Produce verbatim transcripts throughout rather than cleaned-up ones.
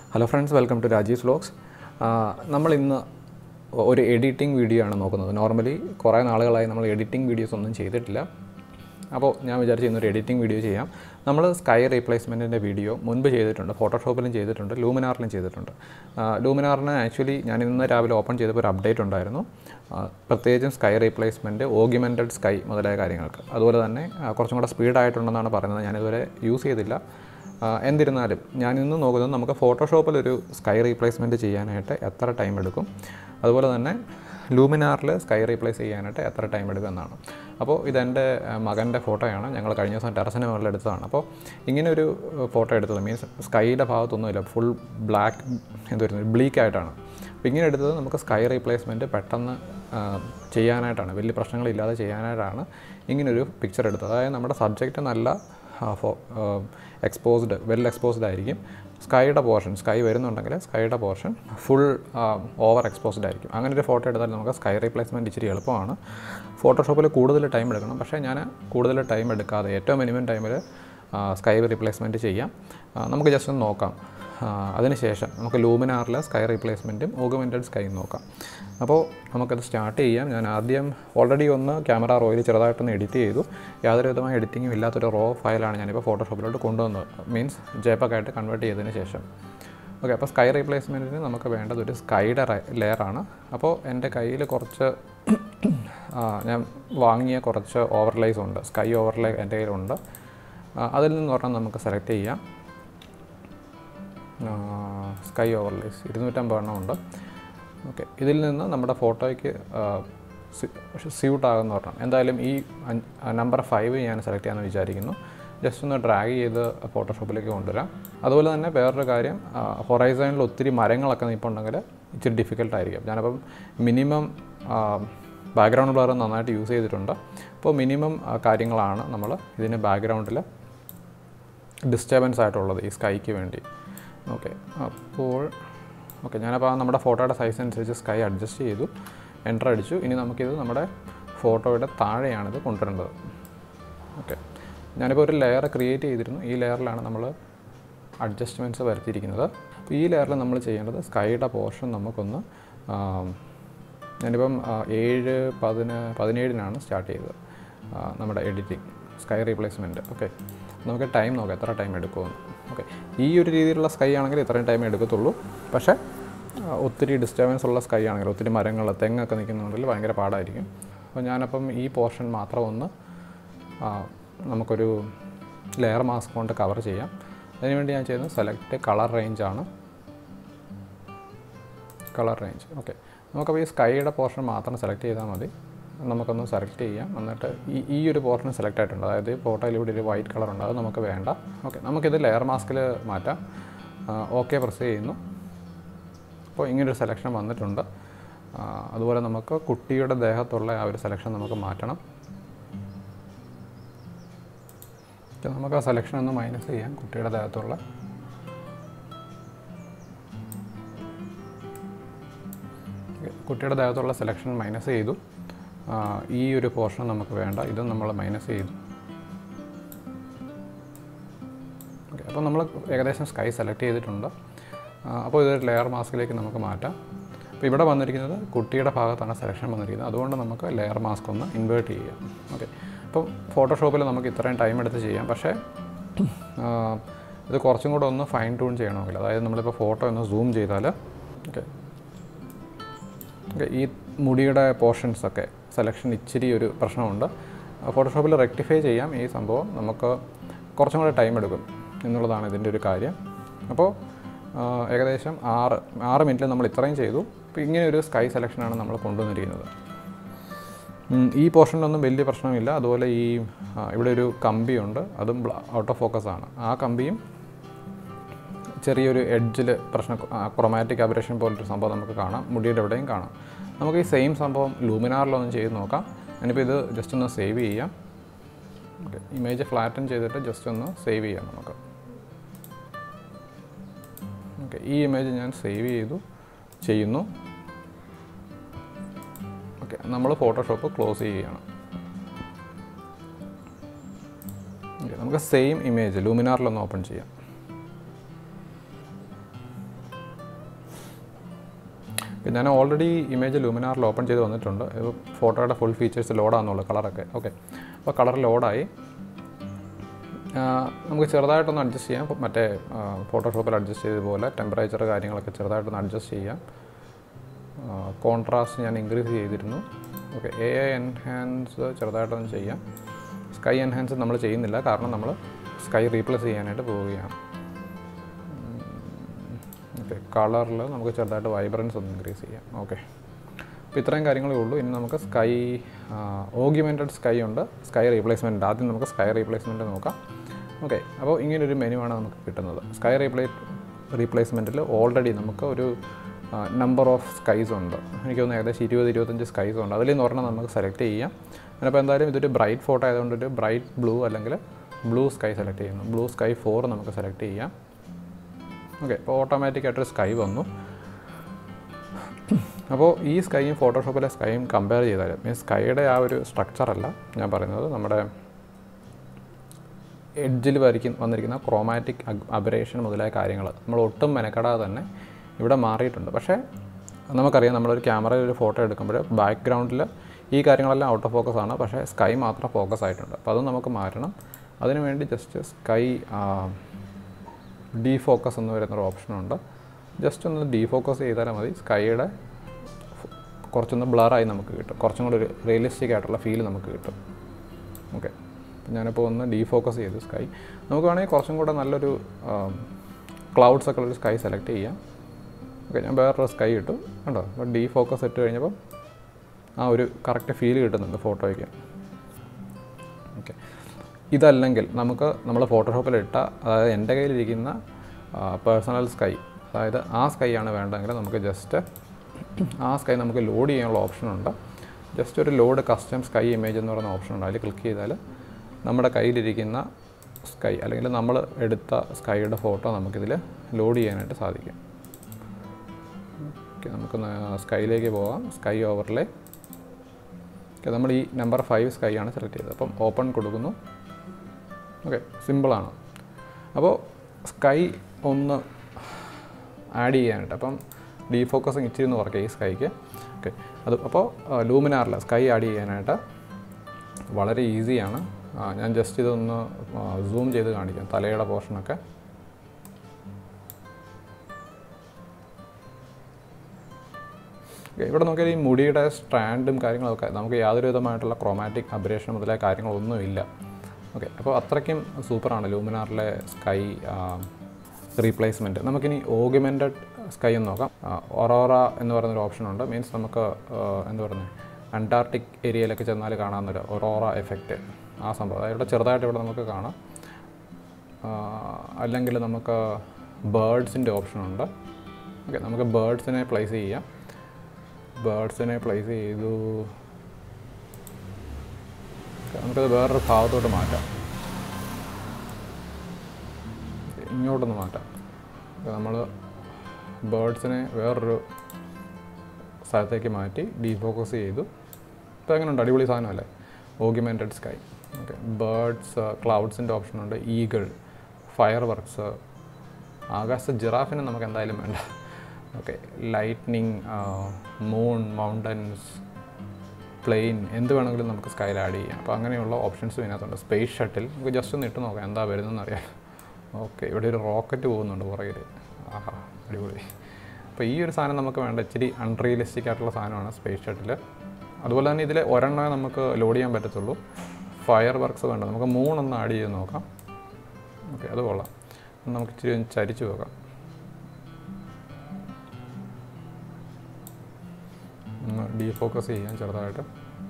Hello friends, welcome to Raji's Vlogs. നമ്മൾ ഇന്ന് ഒരു എഡിറ്റിംഗ് വീഡിയോ ആണ് നോക്കുന്നത്. നോർമലി കുറേ നാളുകളായി നമ്മൾ എഡിറ്റിംഗ് വീഡിയോസ് ഒന്നും ചെയ്തിട്ടില്ല. അപ്പോൾ ഞാൻ വിചാരിച്ചു ഇന്നൊരു എഡിറ്റിംഗ് വീഡിയോ ചെയ്യാം. നമ്മൾ സ്കൈ റീപ്ലേസ്മെൻറ്റിൻ്റെ വീഡിയോ മുൻപ് ചെയ്തിട്ടുണ്ട്, ഫോട്ടോഷോപ്പിലും ചെയ്തിട്ടുണ്ട്, ലൂമിനാറിലും ചെയ്തിട്ടുണ്ട്. ലൂമിനാറിന് ആക്ച്വലി ഞാൻ ഇന്ന് രാവിലെ ഓപ്പൺ ചെയ്തപ്പോൾ ഒരു അപ്ഡേറ്റ് ഉണ്ടായിരുന്നു, പ്രത്യേകിച്ചും സ്കൈ റീപ്ലേസ്മെൻറ്റ്, ഓഗ്യുമെൻറ്റഡ് സ്കൈ മുതലായ കാര്യങ്ങൾക്ക്. അതുപോലെ തന്നെ കുറച്ചും കൂടെ സ്പീഡായിട്ടുണ്ടെന്നാണ് പറയുന്നത്. ഞാനിതുവരെ യൂസ് ചെയ്തില്ല. എന്നിരുന്നാലും ഞാൻ ഇന്ന് നോക്കുന്നത് നമുക്ക് ഫോട്ടോഷോപ്പിലൊരു സ്കൈ റീപ്ലേസ്മെൻറ്റ് ചെയ്യാനായിട്ട് എത്ര ടൈം എടുക്കും, അതുപോലെ തന്നെ ലൂമിനാറിൽ സ്കൈ റീപ്ലേസ് ചെയ്യാനായിട്ട് എത്ര ടൈം എടുക്കും എന്നാണ്. അപ്പോൾ ഇതെൻ്റെ മകൻ്റെ ഫോട്ടോയാണ്. ഞങ്ങൾ കഴിഞ്ഞ ദിവസം ടെറസിന് മുകളിൽ എടുത്തതാണ്. അപ്പോൾ ഇങ്ങനെ ഒരു ഫോട്ടോ എടുത്തത് മീൻസ് സ്കൈയുടെ ഭാഗത്തൊന്നുമില്ല, ഫുൾ ബ്ലാക്ക് എന്ത് വരുന്നത് ബ്ലീക്കായിട്ടാണ്. അപ്പോൾ ഇങ്ങനെ എടുത്തത് നമുക്ക് സ്കൈ റീപ്ലേസ്മെൻറ്റ് പെട്ടെന്ന് ചെയ്യാനായിട്ടാണ്, വലിയ പ്രശ്നങ്ങളില്ലാതെ ചെയ്യാനായിട്ടാണ് ഇങ്ങനൊരു പിക്ചർ എടുത്തത്. അതായത് നമ്മുടെ സബ്ജക്റ്റ് നല്ല ഫോ എക്സ്പോസ്ഡ് വെൽ എക്സ്പോസ്ഡ് ആയിരിക്കും. സ്കൈയുടെ പോർഷൻ സ്കൈ വരുന്നുണ്ടെങ്കിൽ സ്കൈയുടെ പോർഷൻ ഫുൾ ഓവർ എക്സ്പോസ്ഡ് ആയിരിക്കും. അങ്ങനെ ഒരു ഫോട്ടോ എടുത്താൽ നമുക്ക് സ്കൈ റീപ്ലേസ്മെൻറ്റ് ഇച്ചിരി എളുപ്പമാണ്. ഫോട്ടോഷോപ്പിൽ കൂടുതൽ ടൈം എടുക്കണം, പക്ഷേ ഞാൻ കൂടുതൽ ടൈം എടുക്കാതെ ഏറ്റവും മിനിമം ടൈമിൽ സ്കൈ റീപ്ലേസ്മെൻറ്റ് ചെയ്യാം. നമുക്ക് ജസ്റ്റ് ഒന്ന് നോക്കാം. അതിനുശേഷം നമുക്ക് ലൂമിനാറിൽ സ്കൈ റീപ്ലേസ്മെൻറ്റും ഓഗ്മെൻറ്റഡ് സ്കൈയും നോക്കാം. അപ്പോൾ നമുക്കത് സ്റ്റാർട്ട് ചെയ്യാം. ഞാൻ ആദ്യം ഓൾറെഡി ഒന്ന് ക്യാമറ റോയിൽ ചെറുതായിട്ടൊന്ന് എഡിറ്റ് ചെയ്തു. യാതൊരു വിധമായ എഡിറ്റിങ്ങും ഇല്ലാത്തൊരു റോ ഫയലാണ് ഞാനിപ്പോൾ ഫോട്ടോഷോപ്പിലോട്ട് കൊണ്ടുവന്നത്, മീൻസ് ജെപെഗ് ആയിട്ട് കൺവേർട്ട് ചെയ്തതിന് ശേഷം. ഓക്കെ, അപ്പോൾ സ്കൈ റീപ്ലേസ്മെൻറ്റിന് നമുക്ക് വേണ്ടത് ഒരു സ്കൈയുടെ ലെയറാണ്. അപ്പോൾ എൻ്റെ കയ്യിൽ കുറച്ച് ഞാൻ വാങ്ങിയ കുറച്ച് ഓവർലേസ് ഉണ്ട്, സ്കൈ ഓവർലേ എൻ്റെ കയ്യിലുണ്ട്. അതിൽ നിന്ന് പറഞ്ഞാൽ നമുക്ക് സെലക്ട് ചെയ്യാം. സ്കൈ ഓവർലേസ് ഇരുന്നൂറ്റമ്പത് എണ്ണം ഉണ്ട്. ഓക്കെ, ഇതിൽ നിന്ന് നമ്മുടെ ഫോട്ടോയ്ക്ക് സ്യൂട്ടാകുന്ന പറഞ്ഞാൽ എന്തായാലും ഈ നമ്പർ ഫൈവ് ഞാൻ സെലക്ട് ചെയ്യാമെന്ന് വിചാരിക്കുന്നു. ജസ്റ്റ് ഒന്ന് ഡ്രാഗ് ചെയ്ത് ഫോട്ടോഷോപ്പിലേക്ക് കൊണ്ടുവരാം. അതുപോലെ തന്നെ വേറൊരു കാര്യം, ഹൊറൈസണിൽ ഒത്തിരി മരങ്ങളൊക്കെ നിൽപ്പുണ്ടെങ്കിൽ ഇച്ചിരി ഡിഫിക്കൽട്ടായിരിക്കും. ഞാനപ്പം മിനിമം ബാക്ക്ഗ്രൗണ്ട് ബ്ലർ നന്നായിട്ട് യൂസ് ചെയ്തിട്ടുണ്ട്. അപ്പോൾ മിനിമം കാര്യങ്ങളാണ് നമ്മൾ ഇതിന് ബാക്ക്ഗ്രൗണ്ടിൽ ഡിസ്റ്റർബൻസ് ആയിട്ടുള്ളത് ഈ സ്കൈക്ക് വേണ്ടി. ഓക്കെ, അപ്പോൾ ഓക്കെ ഞാനപ്പോൾ നമ്മുടെ ഫോട്ടോയുടെ സൈസ് അനുസരിച്ച് സ്കൈ അഡ്ജസ്റ്റ് ചെയ്തു, എൻ്റർ അടിച്ചു. ഇനി നമുക്കിത് നമ്മുടെ ഫോട്ടോയുടെ താഴെയാണിത് കൊണ്ടുവരേണ്ടത്. ഓക്കെ, ഞാനിപ്പോൾ ഒരു ലെയർ ക്രിയേറ്റ് ചെയ്തിരുന്നു. ഈ ലെയറിലാണ് നമ്മൾ അഡ്ജസ്റ്റ്മെൻറ്റ്സ് വരുത്തിയിരിക്കുന്നത്. അപ്പോൾ ഈ ലെയറിൽ നമ്മൾ ചെയ്യേണ്ടത് സ്കൈയുടെ പോർഷൻ നമുക്കൊന്ന്, ഞാനിപ്പം ഏഴ് പതിന് പതിനേഴിനാണ് സ്റ്റാർട്ട് ചെയ്തത് നമ്മുടെ എഡിറ്റിംഗ് സ്കൈ റീപ്ലേസ്മെൻറ്റ്. ഓക്കെ, നമുക്ക് ടൈം നോക്കാം എത്ര ടൈം എടുക്കുമെന്ന്. ഓക്കെ, ഈ ഒരു രീതിയിലുള്ള സ്കൈ ആണെങ്കിൽ ഇത്രയും ടൈം എടുക്കത്തുള്ളൂ. പക്ഷേ ഒത്തിരി ഡിസ്റ്റർബൻസ് ഉള്ള സ്കൈ ആണെങ്കിൽ, ഒത്തിരി മരങ്ങൾ തെങ്ങൊക്കെ നിൽക്കുന്നുണ്ടെങ്കിൽ ഭയങ്കര പാടായിരിക്കും. അപ്പോൾ ഞാനപ്പം ഈ പോർഷൻ മാത്രം ഒന്ന് നമുക്കൊരു ലെയർ മാസ്ക് കൊണ്ട് കവർ ചെയ്യാം. അതിനുവേണ്ടി ഞാൻ ചെയ്യുന്നത് സെലക്ട് കളർ റേഞ്ചാണ്, കളർ റേഞ്ച്. ഓക്കെ, നമുക്കപ്പോൾ ഈ സ്കൈയുടെ പോർഷൻ മാത്രം സെലക്ട് ചെയ്താൽ മതി. നമുക്കൊന്ന് സെലക്ട് ചെയ്യാം. എന്നിട്ട് ഈ ഈ ഒരു പോർഷൻ സെലക്ട് ആയിട്ടുണ്ട്, അതായത് ഫോട്ടോയിൽ ഇവിടെ ഒരു വൈറ്റ് കളർ ഉണ്ട്, അത് നമുക്ക് വേണ്ട. ഓക്കെ, നമുക്കിത് ലെയർ മാസ്കിൽ മാറ്റാം. ഓക്കെ പ്രസ് ചെയ്യുന്നു. അപ്പോൾ ഇങ്ങനൊരു സെലക്ഷൻ വന്നിട്ടുണ്ട്. അതുപോലെ നമുക്ക് കുട്ടിയുടെ ദേഹത്തുള്ള ആ ഒരു സെലക്ഷൻ നമുക്ക് മാറ്റണം. നമുക്ക് ആ സെലക്ഷൻ ഒന്ന് മൈനസ് ചെയ്യാം. കുട്ടിയുടെ ദേഹത്തുള്ള കുട്ടിയുടെ ദേഹത്തുള്ള സെലക്ഷൻ മൈനസ് ചെയ്തു. ഈ ഒരു പോർഷൻ നമുക്ക് വേണ്ട, ഇതും നമ്മൾ മൈനസ് ചെയ്തു. ഓക്കെ, അപ്പോൾ നമ്മൾ ഏകദേശം സ്കൈ സെലക്ട് ചെയ്തിട്ടുണ്ട്. അപ്പോൾ ഇതൊരു ലെയർ മാസ്കിലേക്ക് നമുക്ക് മാറ്റാം. അപ്പോൾ ഇവിടെ വന്നിരിക്കുന്നത് കുട്ടിയുടെ ഭാഗത്താണ് സെലക്ഷൻ വന്നിരിക്കുന്നത്, അതുകൊണ്ട് നമുക്ക് ലെയർ മാസ്ക് ഒന്ന് ഇൻവേർട്ട് ചെയ്യാം. ഓക്കെ, അപ്പോൾ ഫോട്ടോഷോപ്പിൽ നമുക്ക് ഇത്രയും ടൈം എടുത്ത് ചെയ്യാം. പക്ഷേ ഇത് കുറച്ചും കൂടെ ഒന്ന് ഫൈൻ ട്യൂൺ ചെയ്യണമെങ്കിൽ, അതായത് നമ്മളിപ്പോൾ ഫോട്ടോ ഒന്ന് സൂം ചെയ്താൽ, ഓക്കെ ഓക്കെ ഈ മുടിയുടെ പോർഷൻസൊക്കെ സെലക്ഷൻ ഇച്ചിരി ഒരു പ്രശ്നമുണ്ട്. ഫോട്ടോഷോപ്പിൽ റെക്ടിഫൈ ചെയ്യാം ഈ സംഭവം, നമുക്ക് കുറച്ചും കൂടെ ടൈം എടുക്കും എന്നുള്ളതാണ് ഇതിൻ്റെ ഒരു കാര്യം. അപ്പോൾ ഏകദേശം ആറ് ആറ് മിനിറ്റിൽ നമ്മൾ ഇത്രയും ചെയ്തു. അപ്പോൾ ഇങ്ങനെ ഒരു സ്കൈ സെലക്ഷനാണ് നമ്മൾ കൊണ്ടുവന്നിരിക്കുന്നത്. ഈ പോർഷനിലൊന്നും വലിയ പ്രശ്നമില്ല. അതുപോലെ ഈ ഇവിടെ ഒരു കമ്പിയുണ്ട്, അതും ഔട്ട് ഓഫ് ഫോക്കസ് ആണ്. ആ കമ്പിയും ചെറിയൊരു എഡ്ജിൽ പ്രശ്നം, ക്രൊമാറ്റിക് അബറേഷൻ പോലൊരു സംഭവം നമുക്ക് കാണാം, മുടിയുടെ എവിടെയും കാണാം. നമുക്ക് ഈ സെയിം സംഭവം ലൂമിനാറിലൊന്നും ചെയ്ത് നോക്കാം. ഞാനിപ്പോൾ ഇത് ജസ്റ്റ് ഒന്ന് സേവ് ചെയ്യാം. ഓക്കെ, ഇമേജ് ഫ്ലാറ്റൻ ചെയ്തിട്ട് ജസ്റ്റ് ഒന്ന് സേവ് ചെയ്യാം നമുക്ക്. ഓക്കെ, ഈ ഇമേജ് ഞാൻ സേവ് ചെയ്തു ചെയ്യുന്നു. ഓക്കെ, നമ്മൾ ഫോട്ടോഷോപ്പ് ക്ലോസ് ചെയ്യുകയാണ്. ഓക്കെ, നമുക്ക് സെയിം ഇമേജ് ലൂമിനാറിലൊന്ന് ഓപ്പൺ ചെയ്യാം. ഞാൻ ഓൾറെഡി ഇമേജ് ലൂമിനാറിൽ ഓപ്പൺ ചെയ്ത് വന്നിട്ടുണ്ട്. ഫോട്ടോയുടെ ഫുൾ ഫീച്ചേഴ്സ് ലോഡാണെന്നുള്ളൂ, കളറൊക്കെ. ഓക്കെ, അപ്പോൾ കളർ ലോഡായി. നമുക്ക് ചെറുതായിട്ടൊന്ന് അഡ്ജസ്റ്റ് ചെയ്യാം. മറ്റേ ഫോട്ടോഷോപ്പിൽ അഡ്ജസ്റ്റ് ചെയ്തതുപോലെ ടെമ്പറേച്ചർ കാര്യങ്ങളൊക്കെ ചെറുതായിട്ടൊന്ന് അഡ്ജസ്റ്റ് ചെയ്യാം. കോൺട്രാസ്റ്റ് ഞാൻ ഇൻക്രീസ് ചെയ്തിരുന്നു. ഓക്കെ, എ ഐ എൻഹാൻസ് ചെറുതായിട്ടൊന്ന് ചെയ്യാം. സ്കൈ എൻഹാൻസ് നമ്മൾ ചെയ്യുന്നില്ല, കാരണം നമ്മൾ സ്കൈ റീപ്ലേസ് ചെയ്യാനായിട്ട് പോവുകയാണ്. ഓക്കെ, കളറിൽ നമുക്ക് ചെറുതായിട്ട് വൈബ്രൻസ് ഒന്ന് ഇൻക്രീസ് ചെയ്യാം. ഓക്കെ, അപ്പോൾ ഇത്രയും കാര്യങ്ങളേ ഉള്ളൂ. ഇനി നമുക്ക് സ്കൈ ഓഗ്യുമെൻറ്റഡ് സ്കൈ ഉണ്ട്, സ്കൈ റീപ്ലേസ്മെൻറ്റ്. ആദ്യം നമുക്ക് സ്കൈ റീപ്ലേസ്മെൻറ്റ് നോക്കാം. ഓക്കെ, അപ്പോൾ ഇങ്ങനൊരു മെനുവാണ് നമുക്ക് കിട്ടുന്നത്. സ്കൈ റീപ്ലേ റീപ്ലേസ്മെൻറ്റിൽ ഓൾറെഡി നമുക്ക് ഒരു നമ്പർ ഓഫ് സ്കൈസ് ഉണ്ട്. എനിക്ക് തോന്നുന്നു ഏകദേശം ഇരുപത് ഇരുപത്തഞ്ച് സ്കൈസ് ഉണ്ട്. അതിൽ നിന്ന് പറഞ്ഞാൽ നമുക്ക് സെലക്ട് ചെയ്യാം. അതിനപ്പോൾ എന്തായാലും ഇതൊരു ബ്രൈറ്റ് ഫോട്ടോ ആയതുകൊണ്ട് ഒരു ബ്രൈറ്റ് ബ്ലൂ അല്ലെങ്കിൽ ബ്ലൂ സ്കൈ സെലക്ട് ചെയ്യുന്നു. ബ്ലൂ സ്കൈ ഫോർ നമുക്ക് സെലക്ട് ചെയ്യാം. ഓക്കെ, അപ്പോൾ ഓട്ടോമാറ്റിക്കായിട്ടൊരു സ്കൈ വന്നു. അപ്പോൾ ഈ സ്കൈയും ഫോട്ടോഷോപ്പിലെ സ്കൈയും കമ്പയർ ചെയ്താൽ മീൻസ് സ്കൈയുടെ ആ ഒരു സ്ട്രക്ചറല്ല ഞാൻ പറയുന്നത്, നമ്മുടെ എഡ്ജിൽ വരയ്ക്കുന്ന വന്നിരിക്കുന്ന ക്രോമാറ്റിക് അബറേഷൻ മുതലായ കാര്യങ്ങൾ നമ്മൾ ഒട്ടും മെനക്കെടാതെ തന്നെ ഇവിടെ മാറിയിട്ടുണ്ട്. പക്ഷേ നമുക്കറിയാം, നമ്മളൊരു ക്യാമറയിൽ ഒരു ഫോട്ടോ എടുക്കുമ്പോൾ ബാക്ക്ഗ്രൗണ്ടിൽ ഈ കാര്യങ്ങളെല്ലാം ഔട്ട് ഓഫ് ഫോക്കസ് ആണ്, പക്ഷേ സ്കൈ മാത്രം ഫോക്കസ് ആയിട്ടുണ്ട്. അപ്പോൾ അത് നമുക്ക് മാറ്റണം. അതിനുവേണ്ടി ജസ്റ്റ് സ്കൈ ഡീഫോക്കസ് എന്ന് പറയുന്നൊരു ഓപ്ഷനുണ്ട്. ജസ്റ്റ് ഒന്ന് ഡീഫോക്കസ് ചെയ്താൽ മതി. സ്കൈയുടെ കുറച്ചൊന്ന് ബ്ലറായി നമുക്ക് കിട്ടും, കുറച്ചും കൂടി ഒരു റിയലിസ്റ്റിക് ആയിട്ടുള്ള ഫീൽ നമുക്ക് കിട്ടും. ഓക്കെ, ഞാനിപ്പോൾ ഒന്ന് ഡീഫോക്കസ് ചെയ്തു സ്കൈ. നമുക്ക് വേണമെങ്കിൽ കുറച്ചും കൂടെ നല്ലൊരു ക്ലൗഡ്സ് ഒക്കെ ഉള്ളൊരു സ്കൈ സെലക്ട് ചെയ്യാം. ഓക്കെ, ഞാൻ വേറൊരു സ്കൈ ഇട്ടു കണ്ടോ. അപ്പോൾ ഡീഫോക്കസ് ഇട്ട് കഴിഞ്ഞപ്പോൾ ആ ഒരു കറക്റ്റ് ഫീൽ കിട്ടുന്നുണ്ട് ഫോട്ടോയ്ക്ക്. ഓക്കെ, ഇതല്ലെങ്കിൽ നമുക്ക് നമ്മൾ ഫോട്ടോഷോപ്പിലിട്ട, അതായത് എൻ്റെ കയ്യിലിരിക്കുന്ന പേഴ്സണൽ സ്കൈ, അതായത് ആ സ്കൈ ആണ് വേണ്ടതെങ്കിൽ നമുക്ക് ജസ്റ്റ് ആ സ്കൈ നമുക്ക് ലോഡ് ചെയ്യാനുള്ള ഓപ്ഷനുണ്ട്. ജസ്റ്റ് ഒരു ലോഡ് കസ്റ്റം സ്കൈ ഇമേജ് എന്ന് പറയുന്ന ഓപ്ഷനുണ്ട്. അതിൽ ക്ലിക്ക് ചെയ്താൽ നമ്മുടെ കയ്യിലിരിക്കുന്ന സ്കൈ അല്ലെങ്കിൽ നമ്മൾ എടുത്ത സ്കൈയുടെ ഫോട്ടോ നമുക്കിതിൽ ലോഡ് ചെയ്യാനായിട്ട് സാധിക്കും. ഓക്കെ, നമുക്ക് സ്കൈയിലേക്ക് പോകാം. Sky overlay. ഓക്കെ, നമ്മൾ ഈ നമ്പർ ഫൈവ് സ്കൈ ആണ് സെലക്ട് ചെയ്തത്. അപ്പം ഓപ്പൺ കൊടുക്കുന്നു. ഓക്കെ, സിമ്പിളാണ്. അപ്പോൾ സ്കൈ ഒന്ന് ആഡ് ചെയ്യാനായിട്ട്, അപ്പം ഡീഫോക്കസിങ് ഇച്ചിരി ഒന്ന് വർക്ക് ചെയ്യും സ്കൈക്ക്. ഓക്കെ, അത് അപ്പോൾ ലൂമിനാറിൽ സ്കൈ ആഡ് ചെയ്യാനായിട്ട് വളരെ ഈസിയാണ്. ഞാൻ ജസ്റ്റ് ഇതൊന്ന് സൂം ചെയ്ത് കാണിക്കാം, തലയുടെ പോർഷനൊക്കെ. ഇവിടെ നോക്കിയാൽ ഈ മുടിയുടെ സ്ട്രാൻഡും കാര്യങ്ങളൊക്കെ നമുക്ക് യാതൊരു വിധമായിട്ടുള്ള ക്രോമാറ്റിക് അബറേഷൻ മുതലായ കാര്യങ്ങളൊന്നുമില്ല. ഓക്കെ, അപ്പോൾ അത്രയ്ക്കും സൂപ്പറാണ് ലൂമിനാറിലെ സ്കൈ റീപ്ലേസ്മെൻറ്റ്. നമുക്കിനി ഓഗ്യുമെൻറ്റഡ് സ്കൈ എന്ന് നോക്കാം. ഒറോറ എന്ന് പറയുന്നൊരു ഓപ്ഷനുണ്ട്. മീൻസ് നമുക്ക് എന്താ പറയുന്നത്, അന്റാർട്ടിക് ഏരിയയിലൊക്കെ ചെന്നാൽ കാണാവുന്നൊരു ഒറോറ എഫക്റ്റ്, ആ സംഭവം ഇവിടെ ചെറുതായിട്ട് ഇവിടെ നമുക്ക് കാണാം. അല്ലെങ്കിൽ നമുക്ക് ബേർഡ്സിൻ്റെ ഓപ്ഷനുണ്ട്. ഓക്കെ, നമുക്ക് ബേർഡ്സിനെ പ്ലേസ് ചെയ്യാം. ബേർഡ്സിനെ പ്ലേസ് ചെയ്തു നമുക്കത് വേറൊരു ഭാഗത്തോട്ട് മാറ്റാം, ഇങ്ങോട്ടൊന്ന് മാറ്റാം. നമ്മൾ ബേർഡ്സിനെ വേറൊരു സ്ഥലത്തേക്ക് മാറ്റി ഡീഫോക്കസ് ചെയ്തു. ഇപ്പോൾ എങ്ങനെയുണ്ട്, അടിപൊളി സാധനമല്ലേ ഓഗ്യുമെൻറ്റഡ് സ്കൈ. ഓക്കെ, ബേർഡ്സ്, ക്ലൗഡ്സിൻ്റെ ഓപ്ഷനുണ്ട്, ഈഗിൾ, ഫയർ വർക്ക്സ്, ആകാശ ജിറാഫിനെ നമുക്ക് എന്തായാലും വേണ്ട. Okay, lightning, moon, mountains, plane, എന്ത് വേണമെങ്കിലും നമുക്ക് സ്കൈയിൽ ആഡ് ചെയ്യാം. അപ്പോൾ അങ്ങനെയുള്ള ഓപ്ഷൻസും ഇതിനകത്തുണ്ട്. സ്പേസ് ഷട്ടിൽ നമുക്ക് ജസ്റ്റ് ഒന്ന് ഇട്ട് നോക്കാം എന്താ വരുന്നതെന്ന് അറിയാം. ഓക്കെ, ഇവിടെ ഒരു റോക്കറ്റ് പോകുന്നുണ്ട് പുറകിൽ. ആഹാ, അടിപൊളി. അപ്പോൾ ഈ ഒരു സാധനം നമുക്ക് വേണ്ട ഇച്ചിരി അൺറിയലിസ്റ്റിക് ആയിട്ടുള്ള സാധനമാണ് സ്പേസ് ഷട്ടിൽ. അതുപോലെ തന്നെ ഇതിൽ ഒരെണ്ണമേ നമുക്ക് ലോഡ് ചെയ്യാൻ പറ്റത്തുള്ളൂ. ഫയർ വർക്ക്സ് വേണ്ട, നമുക്ക് മൂന്നൊന്ന് ആഡ് ചെയ്ത് നോക്കാം. ഓക്കെ, അത് കൊള്ളാം. നമുക്ക് ഇച്ചിരി ഒന്ന് ചരിച്ച് നോക്കാം. ഒന്ന് ഡീഫോക്കസ് ചെയ്യാം ചെറുതായിട്ട്.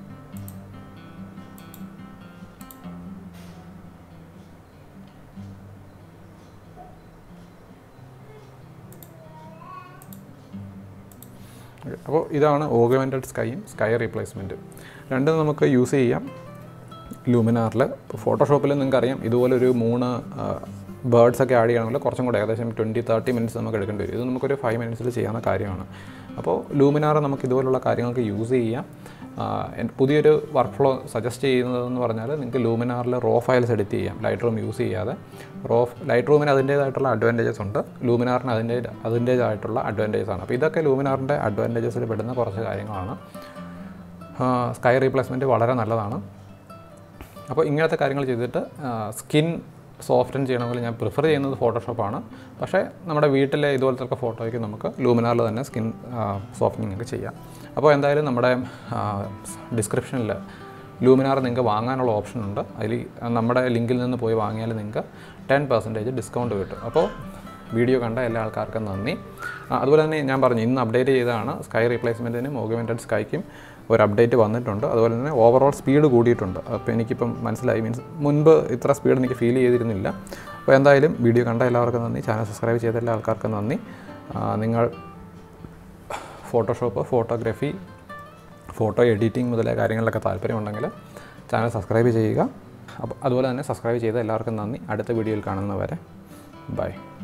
അപ്പോൾ ഇതാണ് ഓഗ്യുമെൻറ്റഡ് സ്കൈയും സ്കൈ റീപ്ലേസ്മെൻറ്റും. രണ്ടും നമുക്ക് യൂസ് ചെയ്യാം ലൂമിനാറിൽ. ഇപ്പോൾ ഫോട്ടോഷോപ്പിൽ നിങ്ങൾക്കറിയാം ഇതുപോലൊരു മൂന്ന് ബേർഡ്സ് ഒക്കെ ആഡ് ചെയ്യണമെങ്കിൽ കുറച്ചും കൂടെ ഏകദേശം ട്വൻറ്റി തേർട്ടി മിനിറ്റ്സ് നമുക്ക് എടുക്കേണ്ടി വരും. ഇത് നമുക്കൊരു ഫൈവ് മിനിറ്റ്സിൽ ചെയ്യാവുന്ന കാര്യമാണ്. അപ്പോൾ ലൂമിനാർ നമുക്ക് ഇതുപോലുള്ള കാര്യങ്ങൾക്ക് യൂസ് ചെയ്യാം. പുതിയൊരു വർക്ക് ഫ്ലോ സജസ്റ്റ് ചെയ്യുന്നതെന്ന് പറഞ്ഞാൽ നിങ്ങൾക്ക് ലൂമിനാറിൽ റോ ഫയൽസ് എഡിറ്റ് ചെയ്യാം ലൈറ്റ് റൂം യൂസ് ചെയ്യാതെ. റോ ലൈറ്റ് റൂമിന് അതിൻ്റേതായിട്ടുള്ള അഡ്വാൻറ്റേജസ് ഉണ്ട്, ലൂമിനാറിന് അതിൻ്റെ അതിൻ്റേതായിട്ടുള്ള അഡ്വാൻറ്റേജസ് ആണ്. അപ്പോൾ ഇതൊക്കെ ലൂമിനാറിൻ്റെ അഡ്വാൻറ്റേജസിൽ പെടുന്ന കുറച്ച് കാര്യങ്ങളാണ്. സ്കൈ റീപ്ലേസ്മെൻറ്റ് വളരെ നല്ലതാണ്. അപ്പോൾ ഇങ്ങനത്തെ കാര്യങ്ങൾ ചെയ്തിട്ട് സ്കിൻ സോഫ്റ്റൻ ചെയ്യണമെങ്കിൽ ഞാൻ പ്രിഫർ ചെയ്യുന്നത് ഫോട്ടോഷോപ്പാണ്. പക്ഷേ നമ്മുടെ വീട്ടിലെ ഇതുപോലത്തെ ഫോട്ടോയ്ക്ക് നമുക്ക് ലൂമിനാറിൽ തന്നെ സ്കിൻ സോഫ്റ്റനിങ് ഒക്കെ ചെയ്യാം. അപ്പോൾ എന്തായാലും നമ്മുടെ ഡിസ്ക്രിപ്ഷനിൽ ലൂമിനാർ നിങ്ങൾക്ക് വാങ്ങാനുള്ള ഓപ്ഷൻ ഉണ്ട്. അതിൽ നമ്മുടെ ലിങ്കിൽ നിന്ന് പോയി വാങ്ങിയാൽ നിങ്ങൾക്ക് ടെൻ പെർസെൻറ്റേജ് ഡിസ്കൗണ്ട് കിട്ടും. അപ്പോൾ വീഡിയോ കണ്ട എല്ലാ ആൾക്കാർക്കും നന്ദി. അതുപോലെ തന്നെ ഞാൻ പറഞ്ഞു ഇന്ന് അപ്ഡേറ്റ് ചെയ്തതാണ് സ്കൈ റീപ്ലേസ്മെൻറ്റിനും ഓഗ്മെൻറ്റഡ് സ്കൈക്കും ഒരു അപ്ഡേറ്റ് വന്നിട്ടുണ്ട്. അതുപോലെ തന്നെ ഓവറോൾ സ്പീഡ് കൂടിയിട്ടുണ്ട്. അപ്പോൾ എനിക്കിപ്പം മനസ്സിലായി, മീൻസ് മുൻപ് ഇത്ര സ്പീഡ് എനിക്ക് ഫീൽ ചെയ്തിരുന്നില്ല. അപ്പോൾ എന്തായാലും വീഡിയോ കണ്ട എല്ലാവർക്കും നന്ദി, ചാനൽ സബ്സ്ക്രൈബ് ചെയ്ത എല്ലാ ആൾക്കാർക്കും നന്ദി. നിങ്ങൾ ഫോട്ടോഷോപ്പ്, ഫോട്ടോഗ്രാഫി, ഫോട്ടോ എഡിറ്റിംഗ് മുതലായ കാര്യങ്ങളിലൊക്കെ താല്പര്യമുണ്ടെങ്കിൽ ചാനൽ സബ്സ്ക്രൈബ് ചെയ്യുക. അപ്പോൾ അതുപോലെ തന്നെ സബ്സ്ക്രൈബ് ചെയ്ത എല്ലാവർക്കും നന്ദി. അടുത്ത വീഡിയോയിൽ കാണുന്നവരെ ബൈ.